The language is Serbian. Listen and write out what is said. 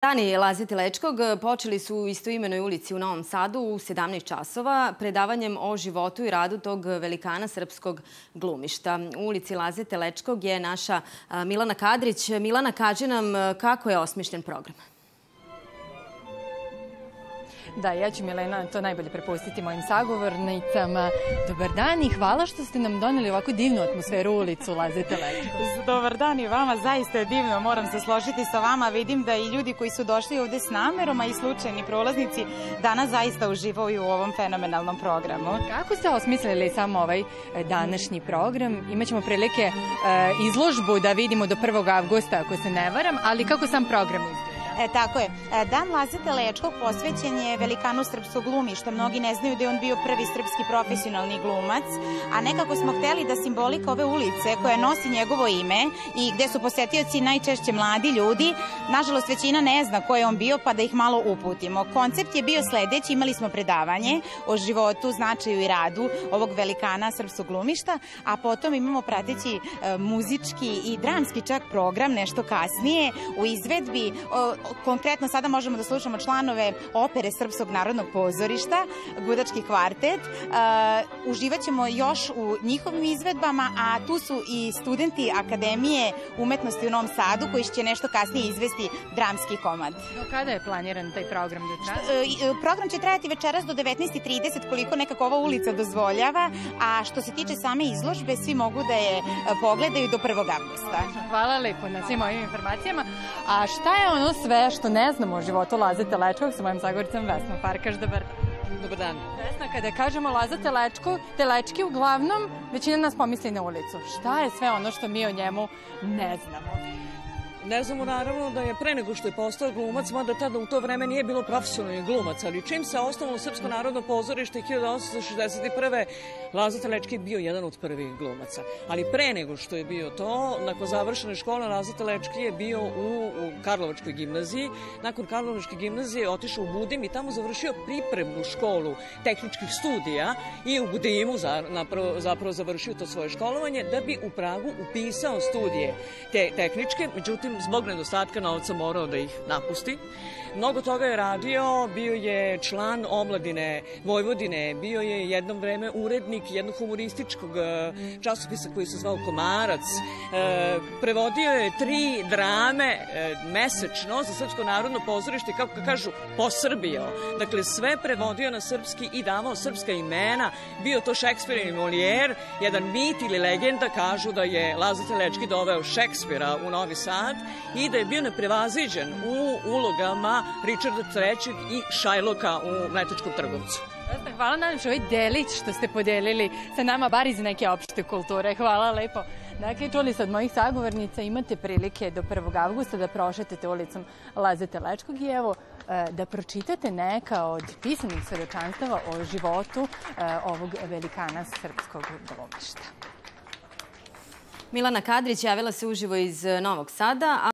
Dani Laze Telečkog počeli su u istoimenoj ulici u Novom Sadu u 17 časova predavanjem o životu i radu tog velikana srpskog glumišta. U ulici Laze Telečkog je naša Milana Kadrić. Milana, kaži nam kako je osmišljen program. Da, ja ću, Milena, to najbolje prepustiti mojim sagovornicama. Dobar dan i hvala što ste nam doneli ovako divnu atmosferu u ulicu Laze Telečkog. Dobar dan i vama, zaista je divno, moram se složiti sa vama. Vidim da i ljudi koji su došli ovde s namerom, a i slučajni prolaznici, danas zaista uživaju u ovom fenomenalnom programu. Kako ste osmislili samo ovaj današnji program? Imaćemo prilike izložbu da vidimo do 1. avgusta, ako se ne varam, ali kako sam program izgleda? Tako je. Dan Laze Telečkog posvećen je velikanu srpskog glumišta. Mnogi ne znaju da je on bio prvi srpski profesionalni glumac, a nekako smo hteli da simbolika ove ulice koja nosi njegovo ime i gde su posetioci najčešće mladi ljudi, nažalost većina ne zna ko je on bio, pa da ih malo uputimo. Koncept je bio sledeći: imali smo predavanje o životu, značaju i radu ovog velikana srpskog glumišta, a potom imamo prateći muzički i dramski čak program nešto kasnije u izvedbi. Konkretno sada možemo da slušamo članove opere Srpskog narodnog pozorišta, Gudački kvartet. Uživaćemo još u njihovim izvedbama, a tu su i studenti Akademije umetnosti u Novom Sadu koji će nešto kasnije izvesti dramski komad. Do kada je planiran taj program da traje? Program će trajati večeras do 19:30 koliko nekako ova ulica dozvoljava, a što se tiče same izložbe, svi mogu da je pogledaju do 1. avgusta. Hvala lepo na svim ovim informacijama. A šta je ono sve što ne znamo o životu Laze Telečkog sa mojim sagoricom Vesnom Farkaš? Dobar dan. Dobar dan. Vesna, kada kažemo Laza Telečki, uglavnom većina nas pomisli na ulicu. Šta je sve ono što mi o njemu ne znamo? Ne znamo naravno da je pre nego što je postao glumac, mada tada u to vreme nije bilo profesionalni glumac, ali čim se osnovalo Srpsko narodno pozorište 1861. Laza Telečki je bio jedan od prvih glumaca. Ali pre nego što je bio to, nakon završene škole, Laza Telečki je bio u Karlovačkoj gimnaziji. Nakon Karlovačke gimnazije je otišao u Budim i tamo završio pripremnu školu tehničkih studija i u Budimu zapravo završio to svoje školovanje da bi u Pragu upisao studije tehničke, međutim zbog nedostatka novca morao da ih napusti. Mnogo toga je radio, bio je član omladine Vojvodine, bio je jednom vreme urednik jednog humorističkog časopisa koji se zvao Komarac, prevodio je 3 drame mesečno za Srpsko narodno pozorište, kako kažu, posrbio. Dakle, sve prevodio na srpski i davao srpska imena, bio to Šekspir i Molijer, jedan mit ili legenda kažu da je Laza Telečki doveo Šekspira u Novi Sad i da je bio neprevaziđen u ulogama Richarda III. I Šajloka u Mletačkom trgovcu. Hvala najlepše ovaj delić što ste podelili sa nama, bar iz neke opšte kulture. Hvala lepo. Dakle, čuli ste od mojih sagovornica, imate prilike do 1. avgusta da prošetate ulicom Laze Telečkog i evo da pročitate neka od pisanih svedočanstava o životu ovog velikana srpskog glumišta. Milana Kadrić javila se uživo iz Novog Sada.